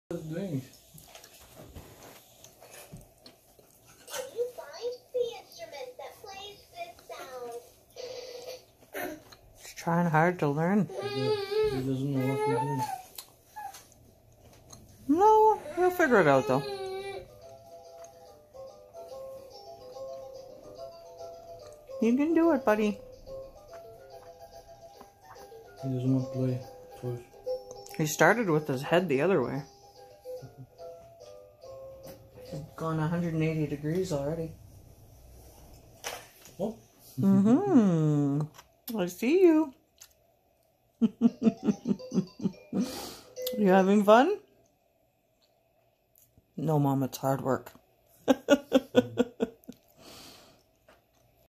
What is it doing? Can you find the instrument that plays this sound? He's trying hard to learn. He doesn't know what we're doing. No, he'll figure it out though. You can do it, buddy. He doesn't want to play toys. He started with his head the other way. He's gone 180 degrees already. Oh. Mm-hmm. I see you. You having fun? No, Mom, it's hard work.